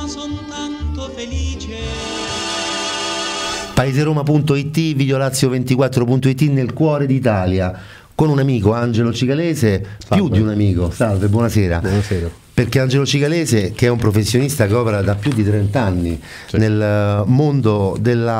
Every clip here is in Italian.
ma son tanto felice. Paeseroma.it, Videolazio24.it, nel cuore d'Italia, con un amico, Angelo Cicalese. Salve. Più di un amico. Salve, buonasera. Buonasera. Perché Angelo Cicalese, che è un professionista che opera da più di 30 anni nel mondo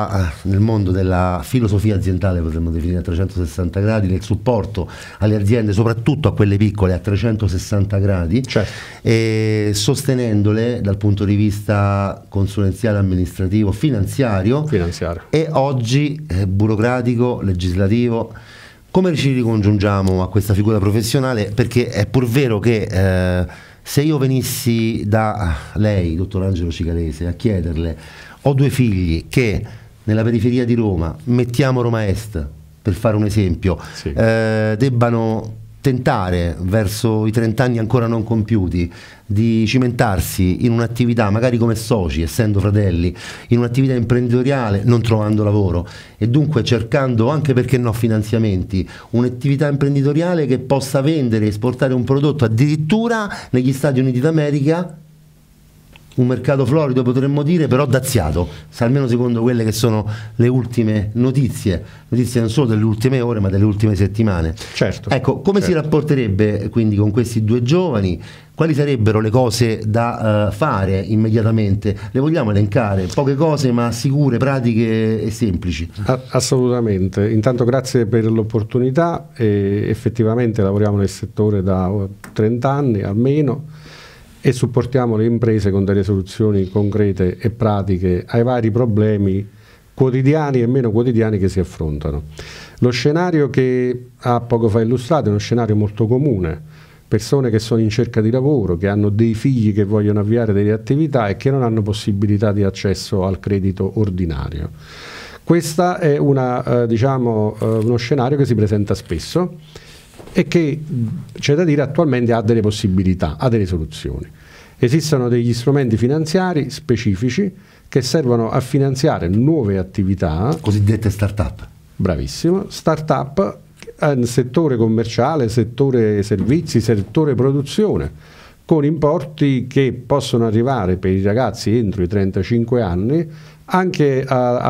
della filosofia aziendale, potremmo definire a 360 gradi, nel supporto alle aziende, soprattutto a quelle piccole, a 360 gradi, e sostenendole dal punto di vista consulenziale, amministrativo, finanziario. E oggi burocratico, legislativo. Come ci ricongiungiamo a questa figura professionale? Perché è pur vero che se io venissi da lei, dottor Angelo Cicalese, a chiederle: ho 2 figli che nella periferia di Roma, mettiamo Roma Est per fare un esempio, debbano tentare verso i 30 anni ancora non compiuti di cimentarsi in un'attività, magari come soci, essendo fratelli, in un'attività imprenditoriale, non trovando lavoro e dunque cercando, anche perché no, finanziamenti, un'attività imprenditoriale che possa vendere e esportare un prodotto addirittura negli Stati Uniti d'America, un mercato florido potremmo dire, però daziato, almeno secondo quelle che sono le ultime notizie non solo delle ultime ore ma delle ultime settimane. Ecco, come si rapporterebbe quindi con questi 2 giovani? Quali sarebbero le cose da fare immediatamente? Le vogliamo elencare? Poche cose ma sicure, pratiche e semplici. Assolutamente. Intanto grazie per l'opportunità. Effettivamente lavoriamo nel settore da 30 anni almeno e supportiamo le imprese con delle soluzioni concrete e pratiche ai vari problemi quotidiani e meno quotidiani che si affrontano. Lo scenario che ha poco fa illustrato è uno scenario molto comune: persone che sono in cerca di lavoro, che hanno dei figli che vogliono avviare delle attività e che non hanno possibilità di accesso al credito ordinario. Questo è uno scenario che si presenta spesso e che, c'è da dire, attualmente ha delle possibilità, ha delle soluzioni. Esistono degli strumenti finanziari specifici che servono a finanziare nuove attività, cosiddette start-up. Bravissimo, start-up nel settore commerciale, settore servizi, settore produzione, con importi che possono arrivare per i ragazzi entro i 35 anni anche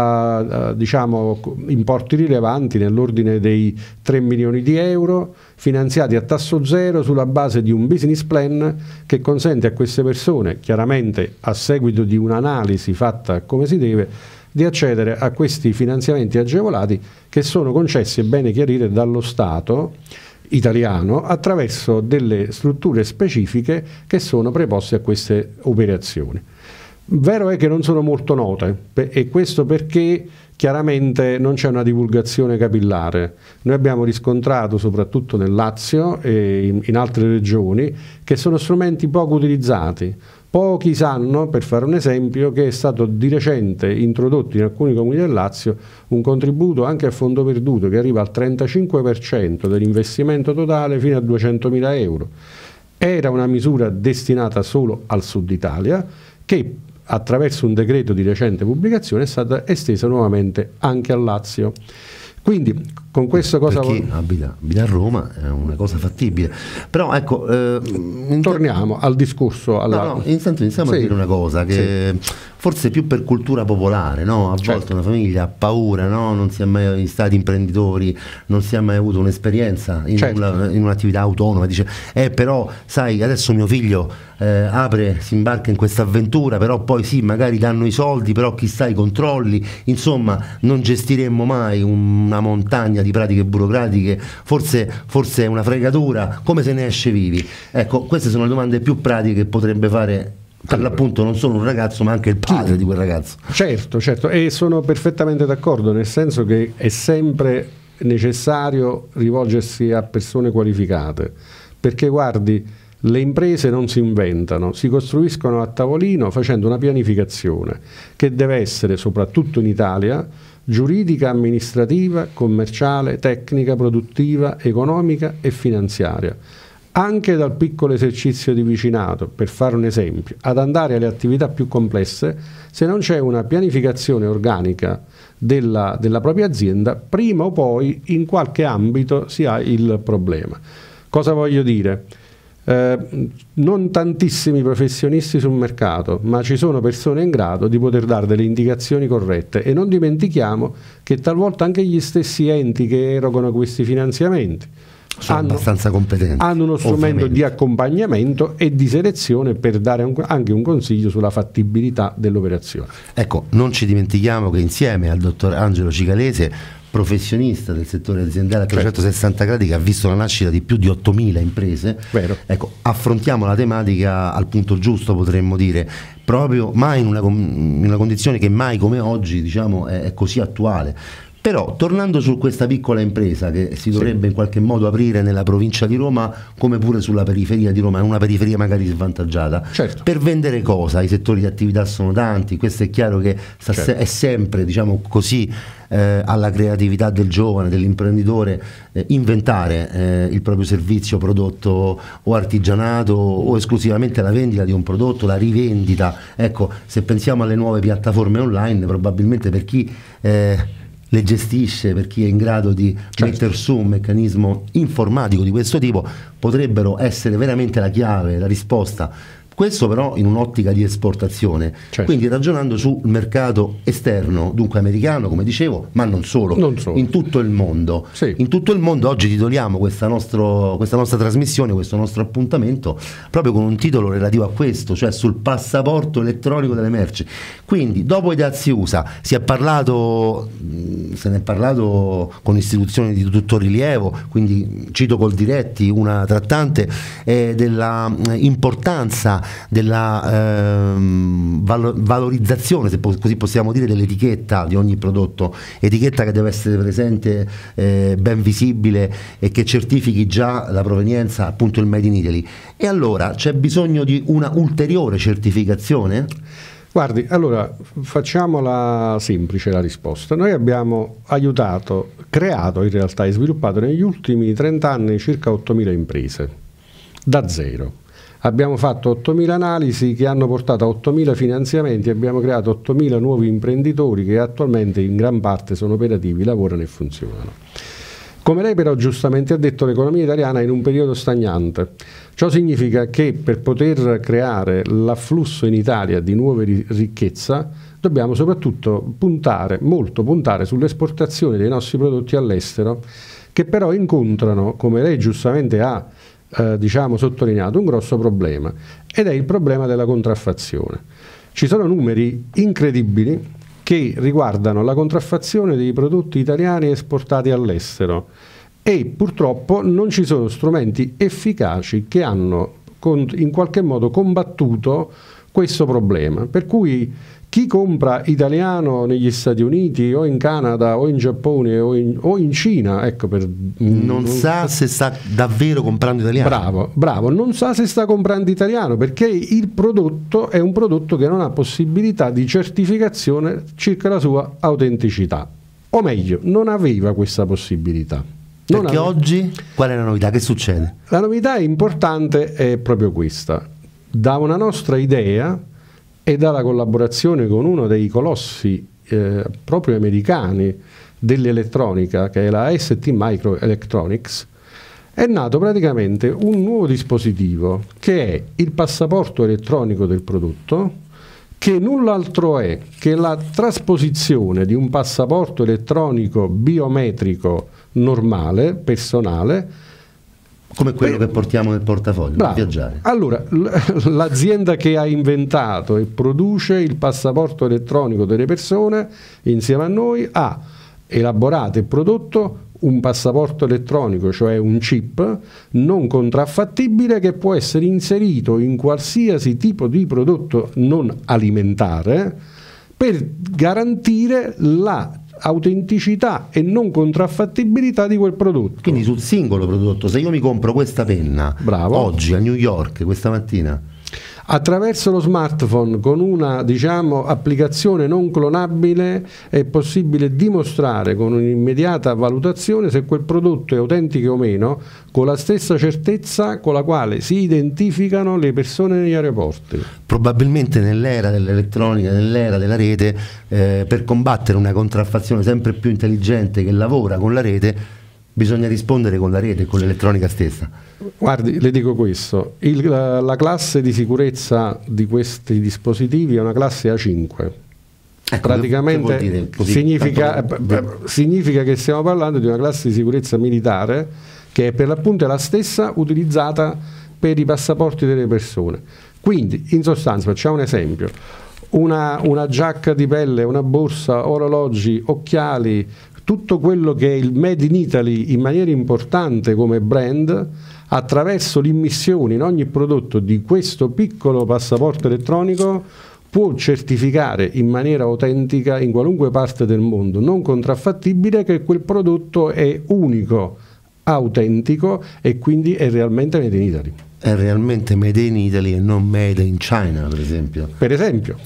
a importi rilevanti nell'ordine dei 3 milioni di euro, finanziati a tasso zero sulla base di un business plan che consente a queste persone, chiaramente a seguito di un'analisi fatta come si deve, di accedere a questi finanziamenti agevolati che sono concessi, è bene chiarire, dallo Stato italiano attraverso delle strutture specifiche che sono preposte a queste operazioni. Vero è che non sono molto note, e questo perché chiaramente non c'è una divulgazione capillare. Noi abbiamo riscontrato, soprattutto nel Lazio e in altre regioni, che sono strumenti poco utilizzati. Pochi sanno, per fare un esempio, che è stato di recente introdotto in alcuni comuni del Lazio un contributo anche a fondo perduto che arriva al 35% dell'investimento totale fino a 200.000 euro. Era una misura destinata solo al Sud Italia che attraverso un decreto di recente pubblicazione è stata estesa nuovamente anche al Lazio. Quindi con questa cosa... Per chi abita a Roma è una cosa fattibile. Però ecco... torniamo al discorso... Iniziamo a dire una cosa che... Forse più per cultura popolare, no? A volte una famiglia ha paura, no? Non si è mai stati imprenditori, non si è mai avuto un'esperienza in un'attività autonoma, dice però sai adesso mio figlio si imbarca in questa avventura, però poi sì, magari danno i soldi, però chissà i controlli, insomma non gestiremmo mai una montagna di pratiche burocratiche, forse è una fregatura, come se ne esce vivi? Ecco, queste sono le domande più pratiche che potrebbe fare per l'appunto non solo un ragazzo ma anche il padre di quel ragazzo. Certo, e sono perfettamente d'accordo, nel senso che è sempre necessario rivolgersi a persone qualificate, perché guardi, le imprese non si inventano, si costruiscono a tavolino facendo una pianificazione che deve essere, soprattutto in Italia, giuridica, amministrativa, commerciale, tecnica, produttiva, economica e finanziaria. Anche dal piccolo esercizio di vicinato, per fare un esempio, ad andare alle attività più complesse, se non c'è una pianificazione organica della propria azienda, prima o poi in qualche ambito si ha il problema. Cosa voglio dire? non tantissimi professionisti sul mercato, ma ci sono persone in grado di poter dare delle indicazioni corrette, e non dimentichiamo che talvolta anche gli stessi enti che erogano questi finanziamenti sono abbastanza competenti, hanno uno strumento ovviamente, di accompagnamento e di selezione per dare anche un consiglio sulla fattibilità dell'operazione. Ecco, non ci dimentichiamo che insieme al dottor Angelo Cicalese, professionista del settore aziendale a 360 gradi, che ha visto la nascita di più di 8.000 imprese, Vero. ecco, affrontiamo la tematica al punto giusto, potremmo dire, proprio mai in una condizione che mai come oggi, diciamo, è così attuale. Però tornando su questa piccola impresa che si dovrebbe in qualche modo aprire nella provincia di Roma, come pure sulla periferia di Roma, in una periferia magari svantaggiata, per vendere cosa? I settori di attività sono tanti, questo è chiaro che è sempre, diciamo così, alla creatività del giovane, dell'imprenditore, inventare il proprio servizio, prodotto o artigianato, o esclusivamente la vendita di un prodotto, la rivendita. Ecco, se pensiamo alle nuove piattaforme online, probabilmente per chi le gestisce, per chi è in grado di mettere su un meccanismo informatico di questo tipo, potrebbero essere veramente la chiave, la risposta. Questo però in un'ottica di esportazione, quindi ragionando sul mercato esterno, dunque americano, come dicevo, ma non solo, in tutto il mondo. In tutto il mondo oggi titoliamo questa nostra trasmissione, questo nostro appuntamento, proprio con un titolo relativo a questo, cioè sul passaporto elettronico delle merci. Quindi dopo i dazi USA se ne è parlato con istituzioni di tutto rilievo, quindi cito Coldiretti, una trattante, della importanza della valorizzazione, se così possiamo dire, dell'etichetta di ogni prodotto, etichetta che deve essere presente, ben visibile, e che certifichi già la provenienza, appunto il Made in Italy. E allora c'è bisogno di una ulteriore certificazione? Guardi, allora facciamola semplice la risposta. Noi abbiamo creato in realtà e sviluppato negli ultimi 30 anni circa 8.000 imprese, da zero. Abbiamo fatto 8.000 analisi che hanno portato a 8.000 finanziamenti, abbiamo creato 8.000 nuovi imprenditori che attualmente in gran parte sono operativi, lavorano e funzionano. Come lei però giustamente ha detto, l'economia italiana è in un periodo stagnante. Ciò significa che per poter creare l'afflusso in Italia di nuove ricchezza dobbiamo soprattutto puntare sull'esportazione dei nostri prodotti all'estero, che però incontrano, come lei giustamente ha sottolineato, un grosso problema, ed è il problema della contraffazione. Ci sono numeri incredibili che riguardano la contraffazione dei prodotti italiani esportati all'estero, e purtroppo non ci sono strumenti efficaci che hanno in qualche modo combattuto questo problema, per cui chi compra italiano negli Stati Uniti o in Canada o in Giappone o in Cina, ecco, non sa se sta davvero comprando italiano. Bravo, non sa se sta comprando italiano, perché il prodotto è un prodotto che non ha possibilità di certificazione circa la sua autenticità, o meglio, non aveva questa possibilità. Perché oggi qual è la novità? Che succede? La novità importante è proprio questa. Da una nostra idea e dalla collaborazione con uno dei colossi proprio americani dell'elettronica, che è la ST Microelectronics, è nato praticamente un nuovo dispositivo che è il passaporto elettronico del prodotto, che null'altro è che la trasposizione di un passaporto elettronico biometrico normale, personale, come quello che portiamo nel portafoglio per viaggiare. Allora, l'azienda che ha inventato e produce il passaporto elettronico delle persone, insieme a noi, ha elaborato e prodotto un passaporto elettronico, cioè un chip non contraffattibile, che può essere inserito in qualsiasi tipo di prodotto non alimentare per garantire la autenticità e non contraffattibilità di quel prodotto. Quindi sul singolo prodotto, se io mi compro questa penna oggi a New York, questa mattina, attraverso lo smartphone con una applicazione non clonabile è possibile dimostrare con un'immediata valutazione se quel prodotto è autentico o meno, con la stessa certezza con la quale si identificano le persone negli aeroporti. Probabilmente nell'era dell'elettronica, nell'era della rete, per combattere una contraffazione sempre più intelligente che lavora con la rete, Bisogna rispondere con la rete, con l'elettronica stessa. Guardi, le dico questo, la classe di sicurezza di questi dispositivi è una classe A5. Ecco, praticamente che vuol dire così, significa che stiamo parlando di una classe di sicurezza militare che è per l'appunto la stessa utilizzata per i passaporti delle persone. Quindi, in sostanza, facciamo un esempio: una giacca di pelle, una borsa, orologi, occhiali, tutto quello che è il Made in Italy in maniera importante come brand, attraverso l'immissione in ogni prodotto di questo piccolo passaporto elettronico, può certificare in maniera autentica in qualunque parte del mondo, non contraffattibile, che quel prodotto è unico, autentico e quindi è realmente Made in Italy. È realmente Made in Italy e non Made in China, per esempio. Per esempio.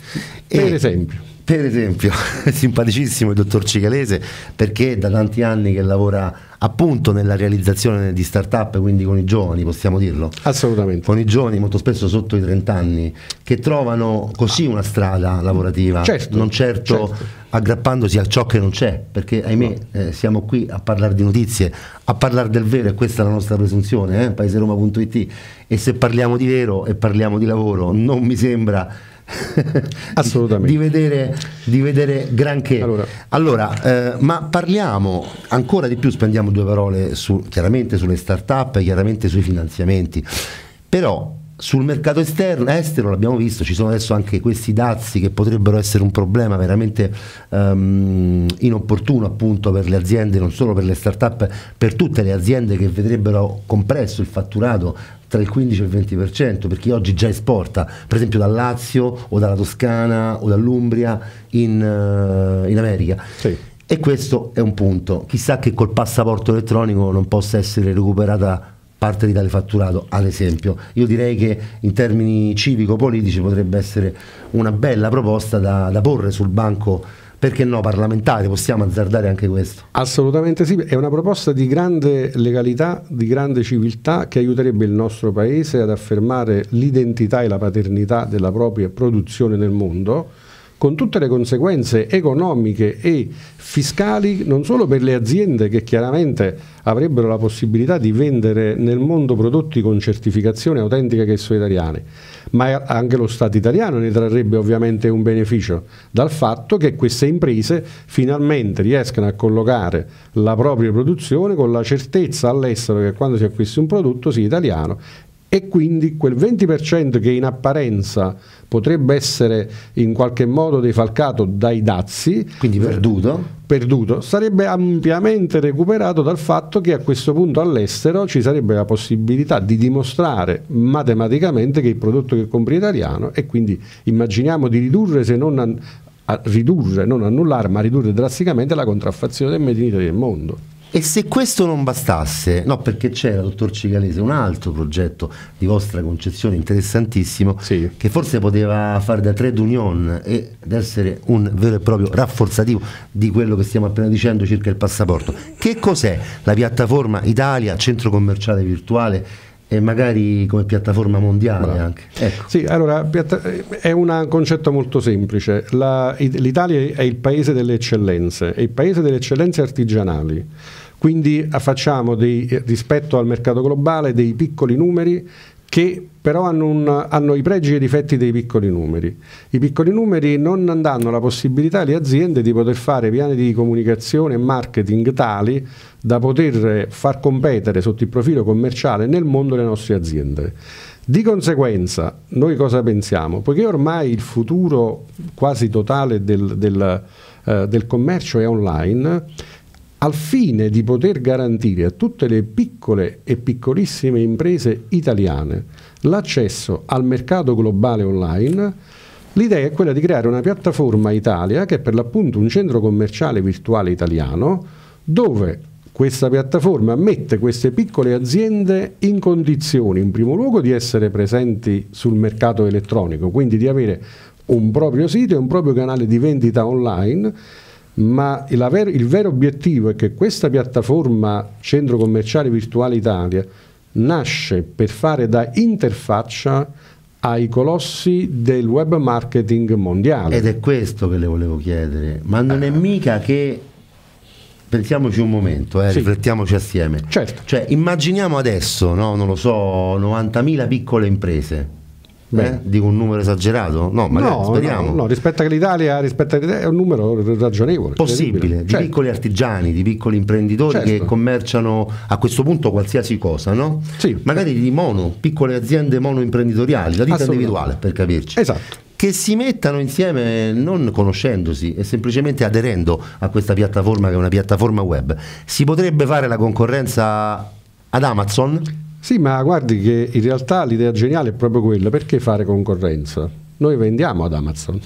Per esempio, è simpaticissimo il dottor Cicalese, perché da tanti anni che lavora appunto nella realizzazione di start-up, quindi con i giovani, possiamo dirlo? Assolutamente. Con i giovani molto spesso sotto i 30 anni, che trovano così una strada lavorativa, non certo aggrappandosi a ciò che non c'è, perché ahimè siamo qui a parlare di notizie, a parlare del vero, e questa è la nostra presunzione, paeseroma.it, e se parliamo di vero e parliamo di lavoro non mi sembra assolutamente di vedere granché. Allora, ma parliamo ancora di più, spendiamo due parole chiaramente sulle start-up, chiaramente sui finanziamenti, però sul mercato estero l'abbiamo visto, ci sono adesso anche questi dazi che potrebbero essere un problema veramente inopportuno appunto per le aziende, non solo per le start-up, per tutte le aziende che vedrebbero compresso il fatturato tra il 15 e il 20%, per chi oggi già esporta, per esempio dal Lazio o dalla Toscana o dall'Umbria in America. Sì. E questo è un punto. Chissà che col passaporto elettronico non possa essere recuperata parte di tale fatturato, ad esempio. Io direi che in termini civico-politici potrebbe essere una bella proposta da porre sul banco, perché no, parlamentare, possiamo azzardare anche questo. Assolutamente sì, è una proposta di grande legalità, di grande civiltà, che aiuterebbe il nostro Paese ad affermare l'identità e la paternità della propria produzione nel mondo, con tutte le conseguenze economiche e fiscali, non solo per le aziende che chiaramente avrebbero la possibilità di vendere nel mondo prodotti con certificazione autentica che sono italiane, ma anche lo Stato italiano ne trarrebbe ovviamente un beneficio dal fatto che queste imprese finalmente riescano a collocare la propria produzione con la certezza all'estero che quando si acquisti un prodotto sia italiano, e quindi quel 20% che in apparenza potrebbe essere in qualche modo defalcato dai dazi, quindi perduto, sarebbe ampiamente recuperato dal fatto che a questo punto all'estero ci sarebbe la possibilità di dimostrare matematicamente che il prodotto che compri è italiano, e quindi immaginiamo di ridurre, se non non annullare, ma ridurre drasticamente la contraffazione del Made in Italy del mondo. E se questo non bastasse, no, perché c'era, dottor Cicalese, un altro progetto di vostra concezione interessantissimo, sì, che forse poteva fare da trade union ed essere un vero e proprio rafforzativo di quello che stiamo appena dicendo circa il passaporto. Che cos'è la piattaforma Italia, centro commerciale virtuale, e magari come piattaforma mondiale anche? Ecco. Sì, allora è un concetto molto semplice. L'Italia è il paese delle eccellenze, è il paese delle eccellenze artigianali, quindi facciamo rispetto al mercato globale dei piccoli numeri che però hanno i pregi e i difetti dei piccoli numeri. I piccoli numeri non danno la possibilità alle aziende di poter fare piani di comunicazione e marketing tali da poter far competere sotto il profilo commerciale nel mondo le nostre aziende. Di conseguenza, noi cosa pensiamo? Poiché ormai il futuro quasi totale del commercio è online, al fine di poter garantire a tutte le piccole e piccolissime imprese italiane l'accesso al mercato globale online, l'idea è quella di creare una piattaforma Italia, che è per l'appunto un centro commerciale virtuale italiano, dove questa piattaforma mette queste piccole aziende in condizioni, in primo luogo, di essere presenti sul mercato elettronico, quindi di avere un proprio sito e un proprio canale di vendita online. Ma il vero obiettivo è che questa piattaforma Centro Commerciale Virtuale Italia nasce per fare da interfaccia ai colossi del web marketing mondiale. Ed è questo che le volevo chiedere, ma non è mica che pensiamoci un momento, Sì. riflettiamoci assieme. Certo. Cioè, immaginiamo adesso, no, non lo so, 90.000 piccole imprese. Dico un numero esagerato? No, magari speriamo. No, rispetto all'Italia è un numero ragionevole. Possibile, di piccoli artigiani, di piccoli imprenditori Certo. che commerciano a questo punto qualsiasi cosa, no? Sì. Magari di piccole aziende monoimprenditoriali, la ditta individuale, per capirci. Esatto. Che si mettano insieme non conoscendosi e semplicemente aderendo a questa piattaforma che è una piattaforma web. Si potrebbe fare la concorrenza ad Amazon? Sì, ma guardi che in realtà l'idea geniale è proprio quella: perché fare concorrenza? Noi vendiamo ad Amazon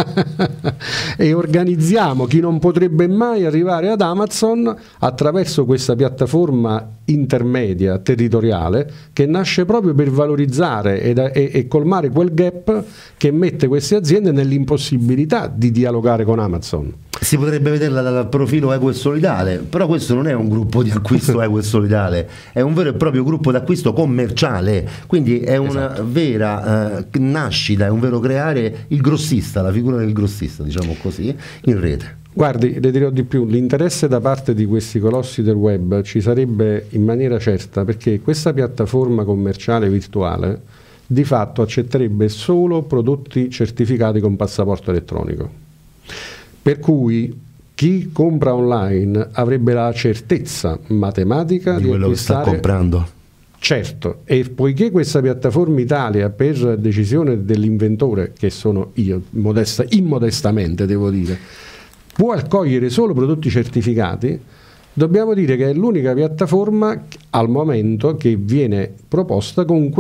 e organizziamo chi non potrebbe mai arrivare ad Amazon attraverso questa piattaforma intermedia territoriale che nasce proprio per valorizzare e colmare quel gap che mette queste aziende nell'impossibilità di dialogare con Amazon. Si potrebbe vederla dal profilo equo e solidale, però questo non è un gruppo di acquisto equo e solidale, è un vero e proprio gruppo d'acquisto commerciale, quindi è una vera nascita, è un vero creare il grossista, la figura del grossista, diciamo così, in rete. Guardi, le dirò di più, l'interesse da parte di questi colossi del web ci sarebbe in maniera certa, perché questa piattaforma commerciale virtuale di fatto accetterebbe solo prodotti certificati con passaporto elettronico. Per cui chi compra online avrebbe la certezza matematica di quello che sta acquistare. comprando. Certo, e poiché questa piattaforma Italia, per decisione dell'inventore, che sono io, immodestamente devo dire, può accogliere solo prodotti certificati, dobbiamo dire che è l'unica piattaforma al momento che viene proposta con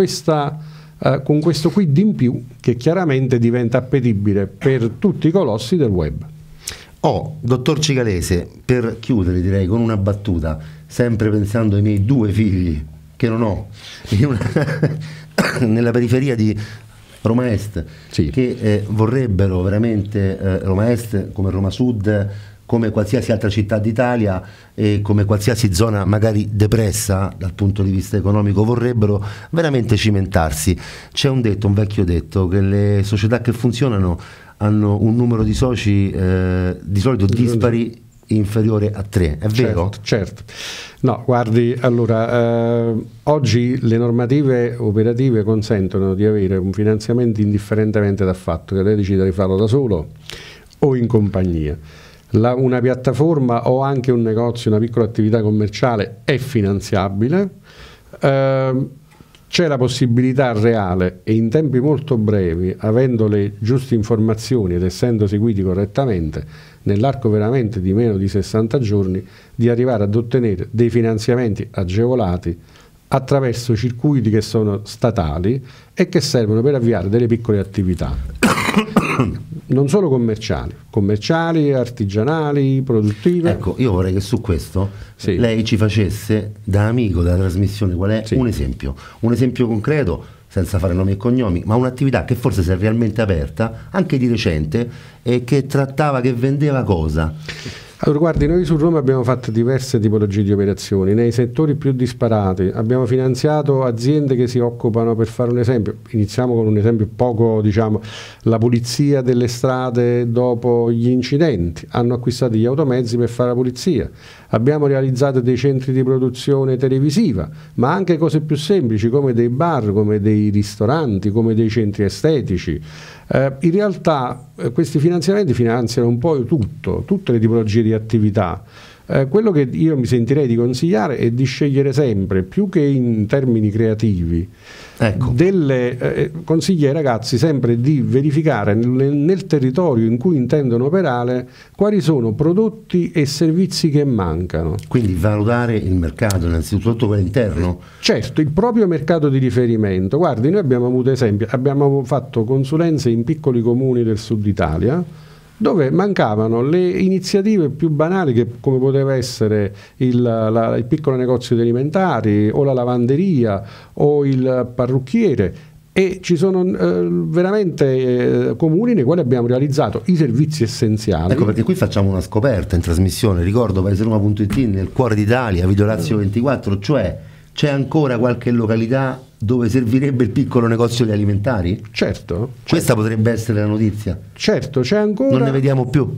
questo quid in più, che chiaramente diventa appetibile per tutti i colossi del web. Dottor Cicalese, per chiudere direi con una battuta, sempre pensando ai miei 2 figli che non ho nella periferia di Roma Est, Sì. che vorrebbero veramente Roma Est come Roma Sud, come qualsiasi altra città d'Italia e come qualsiasi zona magari depressa dal punto di vista economico, vorrebbero veramente cimentarsi. C'è un vecchio detto, che le società che funzionano hanno un numero di soci di solito dispari inferiore a 3, è vero? Certo. No, guardi, allora, oggi le normative operative consentono di avere un finanziamento indifferentemente dal fatto che lei decida di farlo da solo o in compagnia. Una piattaforma o anche un negozio, una piccola attività commerciale è finanziabile. C'è la possibilità reale e in tempi molto brevi, avendo le giuste informazioni ed essendo seguiti correttamente, nell'arco veramente di meno di 60 giorni, di arrivare ad ottenere dei finanziamenti agevolati attraverso circuiti che sono statali e che servono per avviare delle piccole attività. Non solo commerciali, artigianali, produttive. Ecco, io vorrei che su questo Sì. lei ci facesse, da amico della trasmissione, qual è Sì. un esempio concreto, senza fare nomi e cognomi, ma un'attività che forse si è realmente aperta, anche di recente, e che vendeva cosa? Allora, guardi, noi su Roma abbiamo fatto diverse tipologie di operazioni nei settori più disparati. Abbiamo finanziato aziende che si occupano, per fare un esempio, iniziamo con un esempio poco, la pulizia delle strade dopo gli incidenti. Hanno acquistato gli automezzi per fare la pulizia. Abbiamo realizzato dei centri di produzione televisiva, ma anche cose più semplici come dei bar, come dei ristoranti, come dei centri estetici. In realtà questi finanziamenti finanziano un po' tutte le tipologie di attività. Quello che io mi sentirei di consigliare è di scegliere sempre, più che in termini creativi, consiglio ai ragazzi sempre di verificare nel territorio in cui intendono operare quali sono prodotti e servizi che mancano. Quindi valutare il mercato, innanzitutto quello interno. Certo, il proprio mercato di riferimento. Guardi, noi abbiamo avuto esempi, abbiamo fatto consulenze in piccoli comuni del sud Italia dove mancavano le iniziative più banali, come poteva essere il piccolo negozio di alimentari o la lavanderia o il parrucchiere, e ci sono veramente comuni nei quali abbiamo realizzato i servizi essenziali. Ecco perché qui facciamo una scoperta in trasmissione, ricordo paeseroma.it, nel cuore d'Italia, Video Lazio 24, cioè c'è ancora qualche località dove servirebbe il piccolo negozio di alimentari? Certo. Questa potrebbe essere la notizia. Certo, c'è ancora. Non ne vediamo più.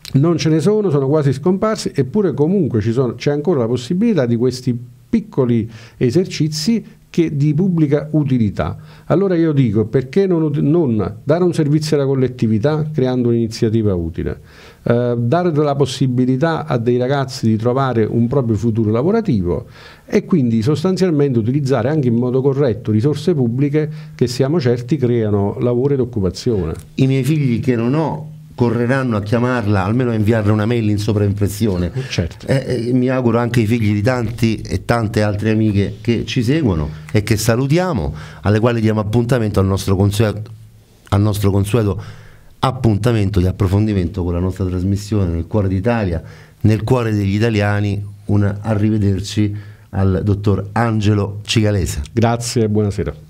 non ce ne sono quasi scomparsi, eppure comunque c'è ancora la possibilità di questi piccoli esercizi di pubblica utilità. Allora io dico, perché non dare un servizio alla collettività creando un'iniziativa utile, dare la possibilità a dei ragazzi di trovare un proprio futuro lavorativo e quindi sostanzialmente utilizzare anche in modo corretto risorse pubbliche che siamo certi creano lavoro ed occupazione. I miei figli che non ho correranno a chiamarla, almeno a inviarle una mail in sovraimpressione. Certo. Mi auguro anche i figli di tanti e tante altre amiche che ci seguono e che salutiamo, alle quali diamo appuntamento al nostro consueto appuntamento di approfondimento con la nostra trasmissione Nel cuore d'Italia, nel cuore degli italiani. Un arrivederci al dottor Angelo Cicalese. Grazie e buonasera.